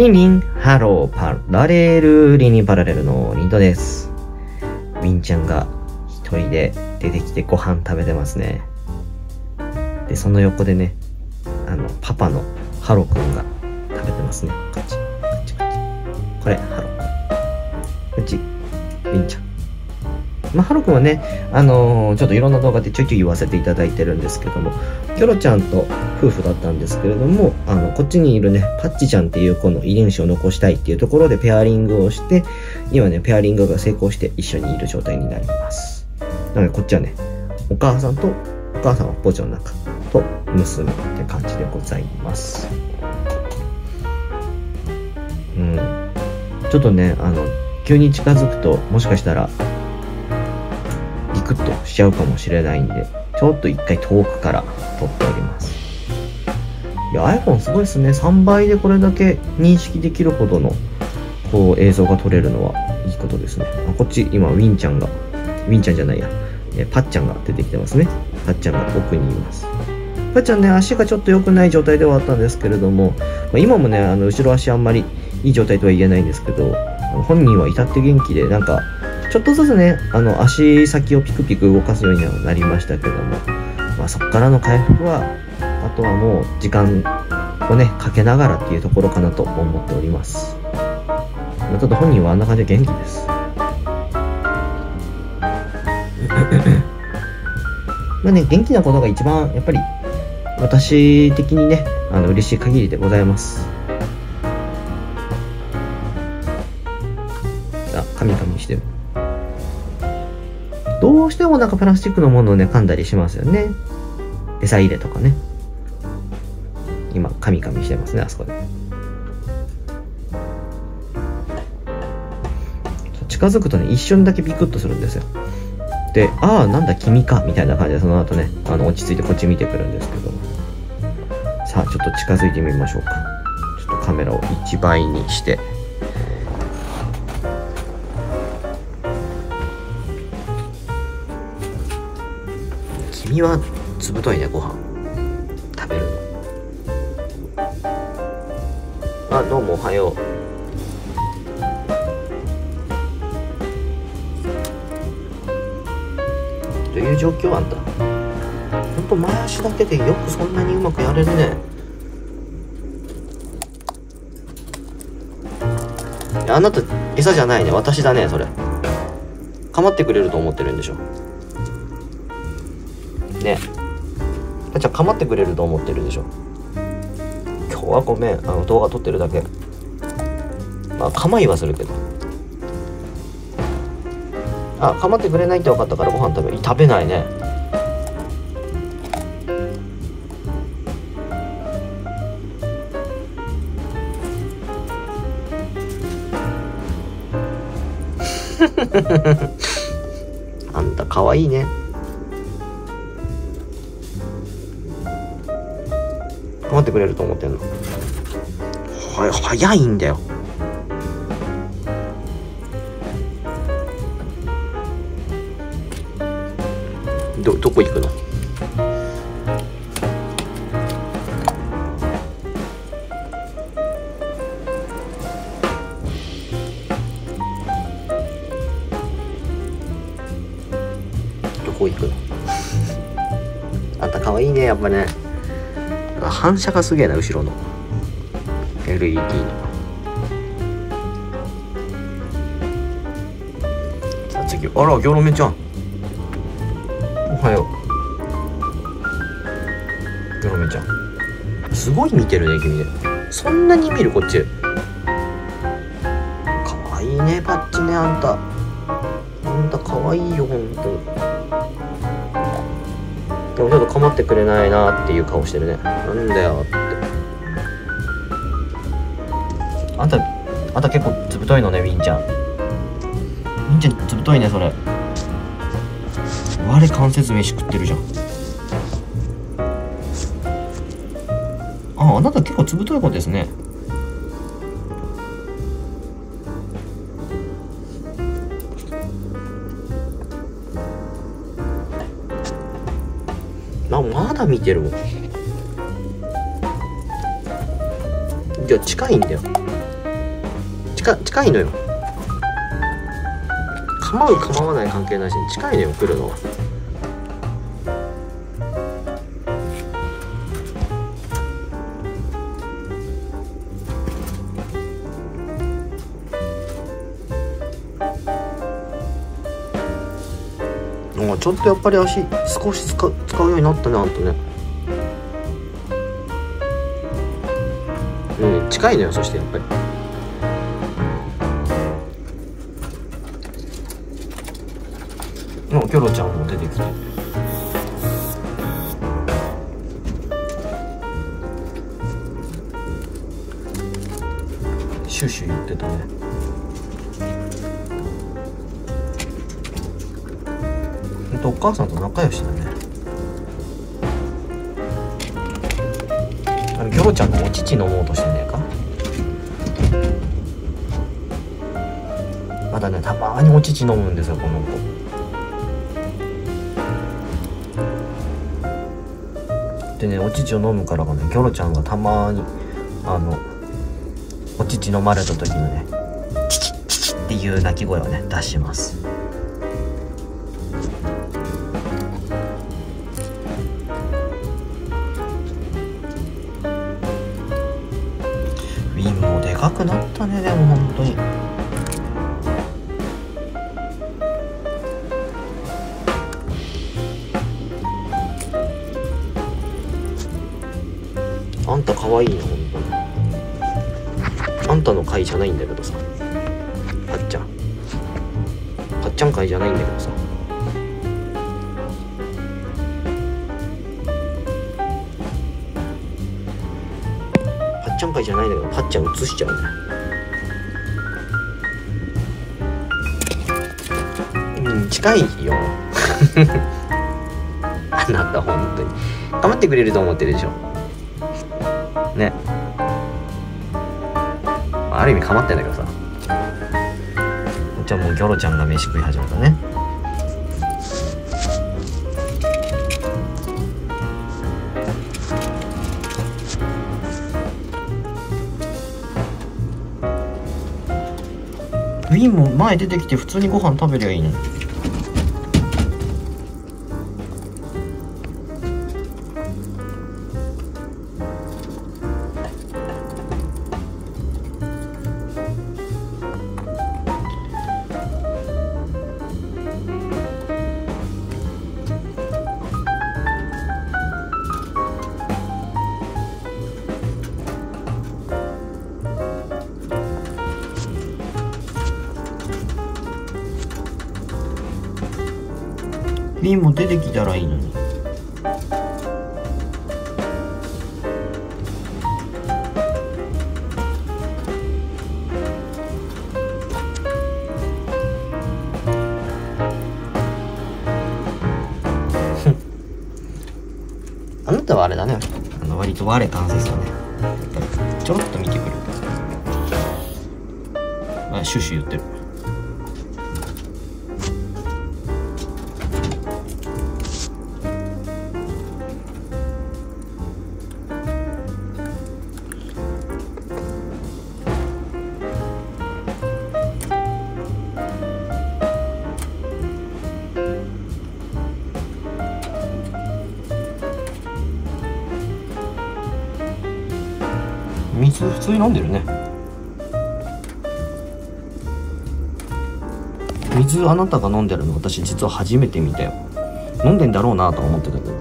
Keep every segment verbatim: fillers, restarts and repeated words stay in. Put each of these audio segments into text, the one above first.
リンリン、ハローパラレル、リンリンパラレルのリントです。ウィンちゃんが一人で出てきてご飯食べてますね。で、その横でね、あの、パパのハロくんが食べてますね。こっち、こっち、こっち。これ、ハロくん。こっち、ウィンちゃん。まあ、ハロくんはね、あのー、ちょっといろんな動画でちょいちょい言わせていただいてるんですけども、キョロちゃんと夫婦だったんですけれども、あの、こっちにいるね、パッチちゃんっていう子の遺伝子を残したいっていうところでペアリングをして、今ね、ペアリングが成功して一緒にいる状態になります。なので、こっちはね、お母さんと、お母さんはポチの中と娘って感じでございます。うん。ちょっとね、あの、急に近づくと、もしかしたら、ギクッとしちゃうかもしれないんで、ちょっと一回遠くから撮っております。いや、iPhone すごいですね。さんばいでこれだけ認識できるほどの、こう、映像が撮れるのはいいことですね。あ、こっち、今、ウィンちゃんが、ウィンちゃんじゃないや、えパッちゃんが出てきてますね。パッちゃんが奥にいます。パッちゃんね、足がちょっと良くない状態ではあったんですけれども、まあ、今もね、あの、後ろ足あんまりいい状態とは言えないんですけど、あの本人は至って元気で、なんか、ちょっとずつね、あの、足先をピクピク動かすようにはなりましたけども、まあ、そこからの回復は、あとはもう時間をね、かけながらっていうところかなと思っております。まあ、ちょっと本人はあんな感じで元気です。まあね、元気なことが一番、やっぱり、私的にね、あの、嬉しい限りでございます。あ、カミカミしてる。どうしてもなんかプラスチックのものをね、噛んだりしますよね。餌入れとかね。今、カミカミしてますね、あそこで。近づくとね、一瞬だけビクッとするんですよ。で、ああ、なんだ君か、みたいな感じで、その後ね、あの、落ち着いてこっち見てくるんですけど。さあ、ちょっと近づいてみましょうか。ちょっとカメラをいちばいにして。君はずぶといね、ご飯食べるの。あ、どうもおはよう。どういう状況あんた。ほんと前足だけでよくそんなにうまくやれるね。いや、あなた餌じゃないね、私だね、それ。構ってくれると思ってるんでしょね。パッちゃん構ってくれると思ってるでしょ。今日はごめん、あの動画撮ってるだけ。まあ構いはするけど、あ、構ってくれないって分かったからご飯食べ食べないね。あんた可愛いね。構ってくれると思ってんの。は早いんだよ。どどこ行くの。どこ行くの。あんた可愛いね、やっぱね。反射がすげえな、後ろの エルイーディー の。さあ次、あら、ギョロメちゃん、おはよう。ギョロメちゃんすごい見てるね、君ね。そんなに見る、こっち。かわいいね、パッチね、あんた。あんたかわいいよ、ほんとに。でもちょっと構ってくれないなっていう顔してるね。なんだよって。あんた、あんた結構ずぶといのね、ウィンちゃん。ウィンちゃんずぶといね、それ。我関節飯食ってるじゃん。あ、あなた結構ずぶとい子ですね。あ、まだ見てるもん。いや、近いんだよ。 近近いのよ。構う構わない関係なしに近いのよ、来るのは。ちょっとやっぱり足少し使う使うようになったね、あんたね。うん、近いのよ。そしてやっぱりもうキョロちゃんも出てきて、シュシュ言ってたね。お母さんと仲良しだね。あのギョロちゃんのお乳飲もうとしてねえか。まだね、たまにお乳飲むんですよ、この子。でね、お乳を飲むからかね、ギョロちゃんがたまにあのお乳飲まれた時のね、チチッチチッっていう鳴き声をね出します。ウィンもでかくなったね。でも本当にあんた可愛いな、本当に。あんたの会じゃないんだけどさ、かっちゃんかっちゃん会じゃないんだけどさ、かっちゃん会じゃないんだけど、かっちゃん映しちゃうね。うん、近いよあなた本当に構ってくれると思ってるでしょね。ある意味構ってんだけどさ。じゃあもうギョロちゃんが飯食い始めたね。ウィンも前出てきて普通にご飯食べりゃいいのに。ウィンも出てきたらいいのに。あなたはあれだね、あの割と我関節だね。やっぱりちょろっと見てくる。あ、シュシュ言ってる。水普通に飲んでるね。水あなたが飲んでるの私実は初めて見たよ。飲んでんだろうなとは思ってたけど、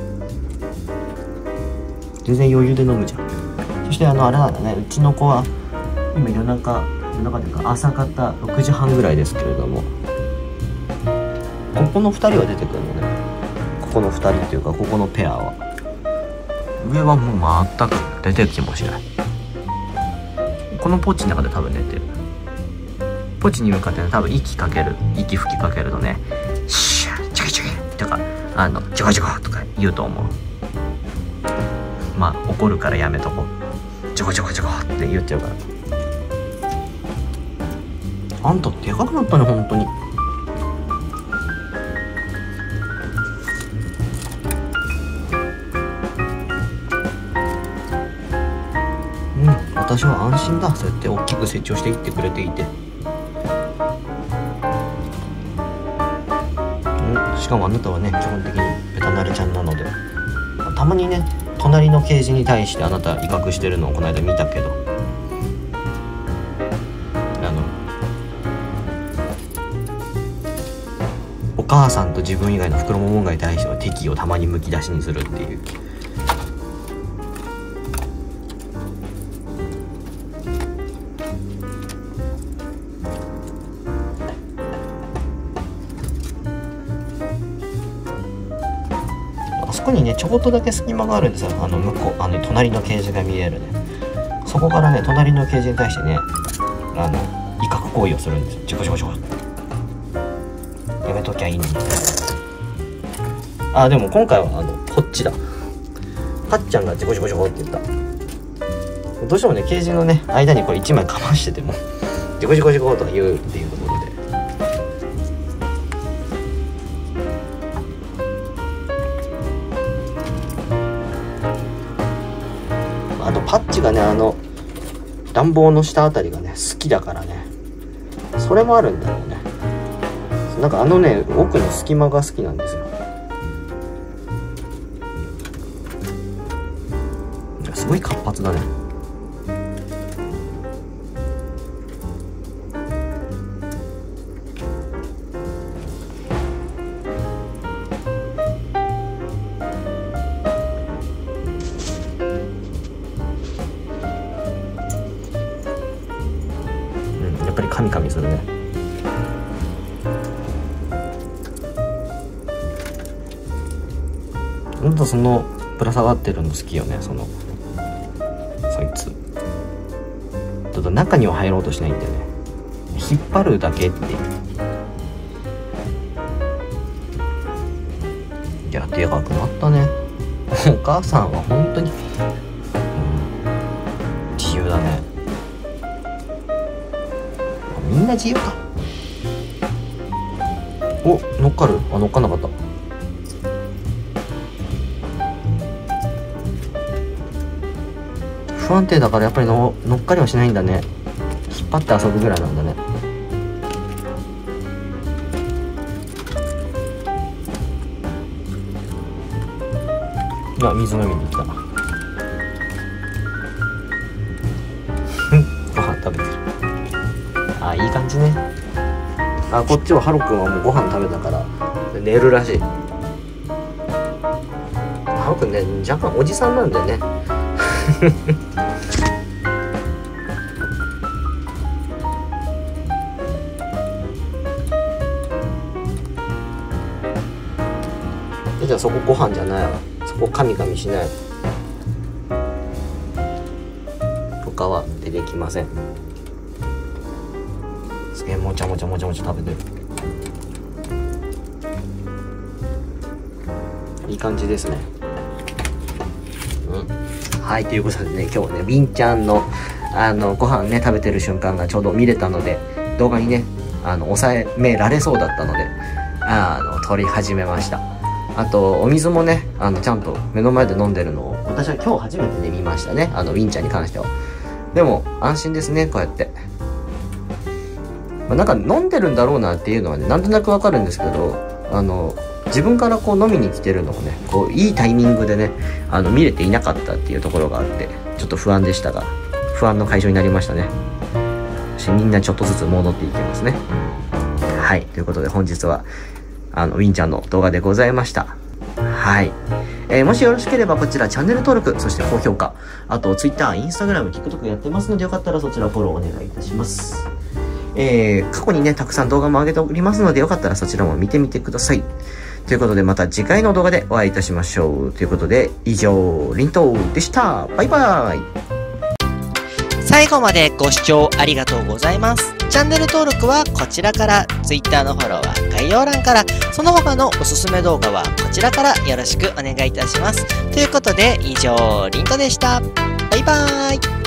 全然余裕で飲むじゃん。そしてあのあれなんだね、うちの子は今夜中夜中というか朝方ろくじはんぐらいですけれども、ここのふたりは出てくるのね。ここのふたりというかここのペアは。上はもう全く出てきもしない。このポッチの中で多分寝てる。ポッチに向かって、ね、多分息かける息吹きかけるとね、シュッチュキチュキとかあのジョコジョコとか言うと思う。まあ怒るからやめとこう。ジョコジョコジョコって言っちゃうから。あんたでかくなったね本当に。 私は安心だ。そうやって大きく成長していってくれていて、うん、しかもあなたはね基本的にベタ慣れちゃんなので、たまにね隣のケージに対してあなた威嚇してるのをこの間見たけど、あのお母さんと自分以外のフクロモモンガに対しては敵意をたまにむき出しにするっていう。あそこにねちょこっとだけ隙間があるんですよ。あの向こうあの隣のケージが見えるね。そこからね隣のケージに対してねあの威嚇行為をするんですよ。ジョコジョコジョコやめときゃいいのに。あでも今回はあのこっちだ。かっちゃんがジョコジョコジョコって言った。どうしてもねケージのね間にこれいちまいかましててもジョコジョコジョコとか言うっていうところで、あとパッチがねあの暖房の下あたりがね好きだからね、それもあるんだろうね。なんかあのね奥の隙間が好きなんですよ。すごい活発だね。うん、やっぱりカミカミするね。ほんとそのぶら下がってるの好きよね、そのそいつ。ちょっと中には入ろうとしないんだよね。引っ張るだけっていう。いやでかくなったね。お母さんは本当に、うん、自由だね。みんな自由か。お、乗っかる？あ、乗っかんなかった。不安定だからやっぱりの乗っかりはしないんだね。引っ張って遊ぶぐらいなんだね。あ、水飲みに行った。ご飯食べてる。あ、いい感じね。あ、こっちはハロくんはもうご飯食べたから寝るらしい。ハロくんね若干おじさんなんだよね。じゃあそこご飯じゃないわ。そこカミカミしないとかは出てきません。すげえもちゃもちゃもちゃもちゃ食べてる。いい感じですね。うん、はい、ということでね今日はねビンちゃんのあのご飯ね食べてる瞬間がちょうど見れたので、動画にねあの収められそうだったのであの撮り始めました。あとお水もねあのちゃんと目の前で飲んでるのを私は今日初めてね見ましたね、あのウィンちゃんに関しては。でも安心ですねこうやって、まあ、なんか飲んでるんだろうなっていうのはねなんとなくわかるんですけど、あの自分からこう飲みに来てるのをねこういいタイミングでねあの見れていなかったっていうところがあってちょっと不安でしたが、不安の解消になりましたね。みんなちょっとずつ戻っていきますね。はい、ということで本日はあのウィンちゃんの動画でございました。はい、えー、もしよろしければこちらチャンネル登録、そして高評価、あと Twitter、Instagram、TikTok やってますのでよかったらそちらフォローお願いいたします。えー、過去にねたくさん動画も上げておりますのでよかったらそちらも見てみてください。ということでまた次回の動画でお会いいたしましょう。ということで以上リントでした。バイバイ。 最後までご視聴ありがとうございます。チャンネル登録はこちらから、Twitter のフォローは概要欄から、その他のおすすめ動画はこちらからよろしくお願いいたします。ということで以上リントでした。バイバーイ。